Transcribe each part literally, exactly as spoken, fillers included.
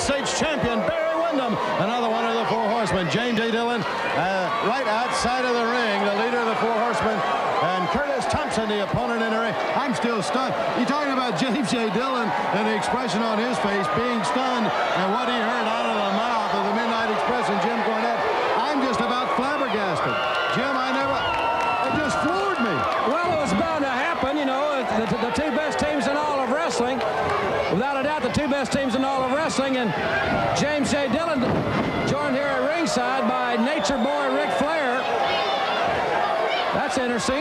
States champion, Barry Windham. Another one of the Four Horsemen, James J. Dillon, uh, right outside of the ring, the leader of the Four Horsemen. And Curtis Thompson, the opponent in the ring. I'm still stunned. You're talking about James J. Dillon and the expression on his face, being stunned and what he heard out of the mouth of the Midnight Express and Jim Cornette. I'm just about flabbergasted. Jim, I never, it just floored me. Well, it was bound to happen, you know, the, the two best teams in all of wrestling. Without a doubt, the two best teams in all of wrestling. And James J. Dillon joined here at ringside by Nature Boy Ric Flair. That's interesting.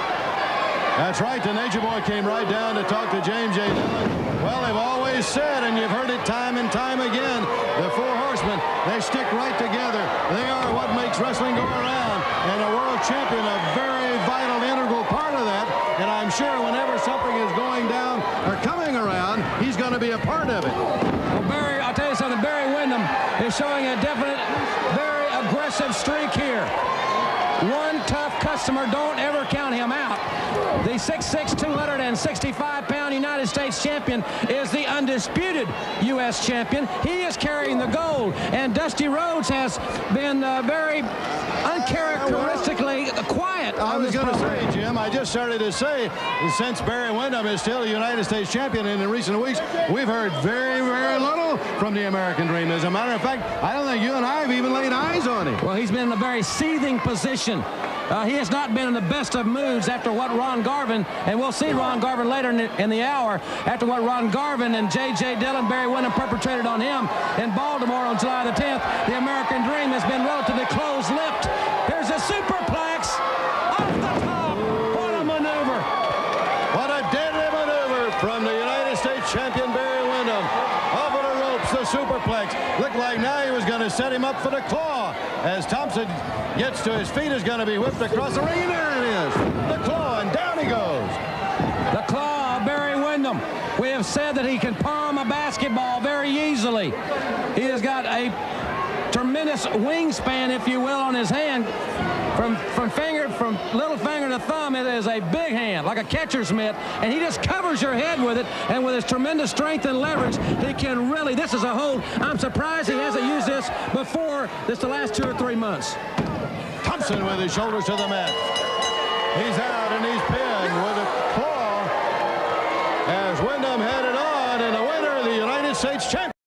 That's right. The Nature Boy came right down to talk to James J. Dillon. Well, they've always said, and you've heard it time and time again, the Four Horsemen, they stick right together. They are what makes wrestling go around. And a world champion, a very vital, integral part of that. And I'm sure whenever something is going down or coming around, he's going to be a part of it. Well, Barry, I'll tell you something. Barry Windham is showing a definite, very aggressive streak here. One tough customer, don't ever count him out. The six six, two hundred sixty-five pound United States champion is the undisputed U S champion. He is carrying the gold, and Dusty Rhodes has been uh, very uncharacteristically quiet. I was going to program. say, Jim, I just started to say, since Barry Windham is still a United States champion, and in recent weeks, we've heard very, very little from the American Dream. As a matter of fact, I don't think you and I have even laid eyes on him. Well, he's been in a very seething position. Uh, he has not been in the best of moods after what Ron Garvin, and we'll see Ron Garvin later in the, in the hour, after what Ron Garvin and J J. Dillon, Barry Windham perpetrated on him in Baltimore on July the tenth. The American Dream has been relatively close-lipped. Here's a superplex off the top. What a maneuver. What a deadly maneuver from the United States champion, Barry Windham. Over the ropes, the superplex. Looked like now he was going to set him up for the claw. As Thompson gets to his feet, is going to be whipped across the ring, and there it is. The claw, and down he goes. The claw of Barry Windham. We have said that he can palm a basketball very easily. He has got a tremendous wingspan, if you will, on his hand. From from finger, from little finger to thumb, it is a big hand, like a catcher's mitt, and he just covers your head with it. And with his tremendous strength and leverage, he can really. This is a hold. I'm surprised he hasn't used this before. This the last two or three months. Thompson with his shoulders to the mat. He's out and he's pinned with a claw as Windham headed on, and the winner of the United States champion.